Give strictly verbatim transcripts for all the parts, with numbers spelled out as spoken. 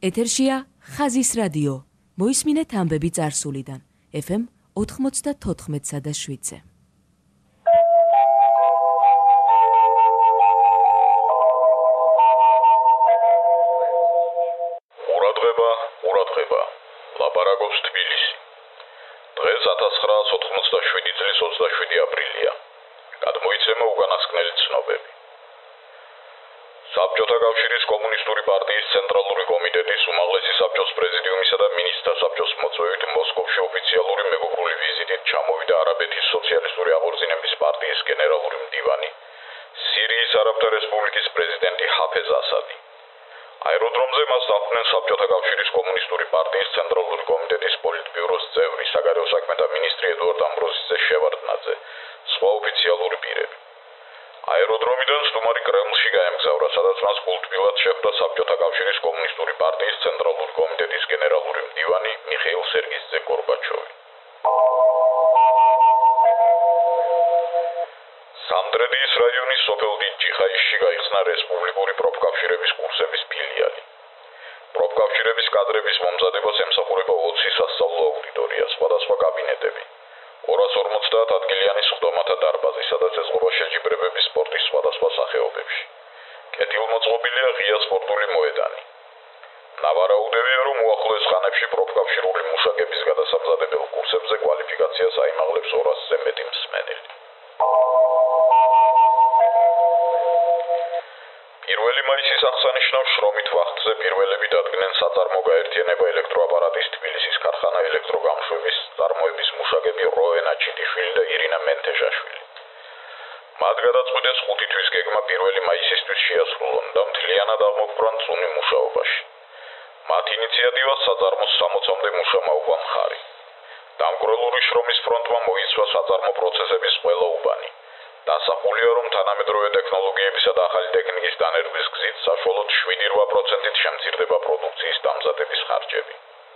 ეთერშია ხაზის რადიო. მოისმინეთ ამბები წარსულიდან. ეფ ემ ოთხმოცდათოთხმეტსა და შვიდზე. ყურადღება, ყურადღება. ლაპარაკობს თბილისი. დღეს ათას ცხრაას ოთხმოცდაშვიდი წლის ოცდაშვიდი აპრილია. გადმოიცემა უკანასკნელი ცნობები. საბჭოთა კავშირის კომუნისტური პარტიის ცენტრალური კომიტეტის უმაღლესი საბჭოს პრეზიდიუმისა და მინისტრთა საბჭოს მოწვევით მოსკოვში ოფიციალური მეგობრული ვიზიტით ჩამოვიდა არაბეთის სოციალისტური აღორძინების პარტიის გენერალური მდივანი, სირიის არაბთა რესპუბლიკის პრეზიდენტი ჰაფეზ ასადი. აეროდრომზე მას დახვდნენ საბჭოთა კავშირის კომუნისტური პარტიის ცენტრალური კომიტეტის პოლიტბიუროს წევრი, საგარეო საქმეთა მინისტრი ედუარდ ამბროზიძე შევარდნაძე, სხვა ოფიციალური პირები. აეროდრომიდან სტუმარი კრემლში გაემგზავრა, სადაც მას კულტბილად შეხვდა საბჭოთა კავშირის კომუნისტური პარტიის ცენტრალური კომიტეტის გენერალური მდივანი მიხეილ სერგეიძე გორბაჩოვი. სამდრედიის რაიონის სოფელ დიდ-ჯიხაისში გაიხსნა რესპუბლიკური პროფკავშირების კურსების ფილიალი. პროფკავშირების კადრების მომზადებას ემსახურება ოცი სასწავლო აუდიტორია, სხვადასხვა კაბინეტები. ორას ორმოცდაათ ადგილიანი სხდომათა დარბაზი, სადაც ეწყობა შეჯიბრებები სპორტის სხვადასხვა სახეობებში. კეთილმოწყობილია ღია სპორტული მოედანი. ნავარაუდევია, რომ უახლოეს ხანებში პროფკავშირული მუშაკების გადასამზადებელ კურსებზე კვალიფიკაციას აიმაღლებს ორასზე მეტი მსმენელი. პირველი მაისის აღსანიშნავ შრომით ვახტზე პირველები დადგნენ საწარმო გაერთიანება ელექტროაპარატის თბილისის ქარხანა ელექტროგამშვების წარმოების მუშაკები როენა ჩიტიშვილი და ირინა მენთეჟაშვილი. მათ გადაწყვიტეს ხუთი თვის გეგმა პირველი მაისისთვის შეასრულონ და მთლიანად აღმოფხვრან წუნი მუშაობაში. მათ ინიციატივას საწარმოს სამოცამდე მუშა მოუყვა მხარი. დამკვირვებლური შრომის ფრონტმა მოიცვა საწარმო პროცესების ყველა უბანი. დასახულია, რომ თანამედროვე ტექნოლოგიებისა და ახალი ტექნიკის დანერგვის გზით საშუალოდ შვიდი რვა პროცენტით შემცირდება პროდუქციის დამზადების ხარჯები.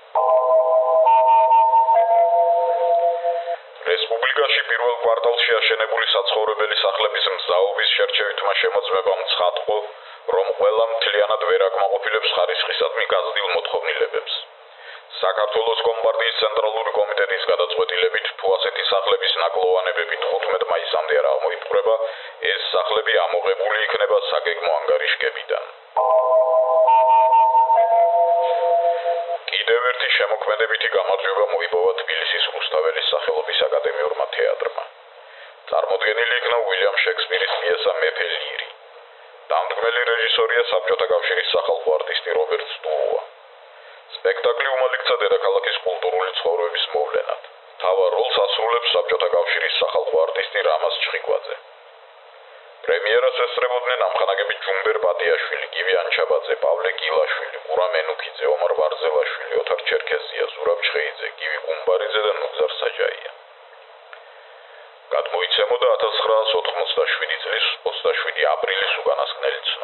რესპუბლიკაში პირველ კვარტალში აშენებული საცხოვრებელი სახლების მზაობის შერჩევითმა შემოწმებამ ცხადყო, რომ ყველა მთლიანად ვერ აკმაყოფილებს ხარისხისადმი გაზრდილ მოთხოვნილებებს. საქართველოს კომპარტიის ცენტრალური კომიტეტის გადაწყვეტილებით, თუ ასეთი სახლების ნაკლოვანებები თხუთმეტ მაისამდე არ აღმოიფხვრება, ეს სახლები ამოღებული იქნება საგეგმო ანგარიშგებიდან. კიდევ ერთი შემოქმედებითი გამარჯვება მოიპოვა თბილისის რუსთაველის სახელობის აკადემიურმა თეატრმა. წარმოდგენილი იქნა უილიამ შექსპირის პიესა მეფე ლირი. დამდგმელი რეჟისორია საბჭოთა კავშირის სახალხო არტისტი რობერტ სტურუა. სპექტაკლი უმალიქცა დედაქალაქის კულტურული ცხოვრების მოვლენად. მთავარ როლს ასრულებს საბჭოთა კავშირის სახალხო არტისტი რამაზ ჩხიკვაძე. პრემიერას ესწრებოდნენ ამხანაგები ჯუმბერ ბატიაშვილი, გივი ანჩაბაძე, პავლე გილაშვილი, ყურა მენუქიძე, ომარ ვარძელაშვილი, ოთარ ჩერქეზია, ზურაბ ჩხეიძე, გივი გუმბარიძე და ნუგზარ საჯაია. გადმოიცემოდა ათას ცხრაას ოთხმოცდაშვიდი წლის ოცდაშვიდი აპრილის უკანასკნელი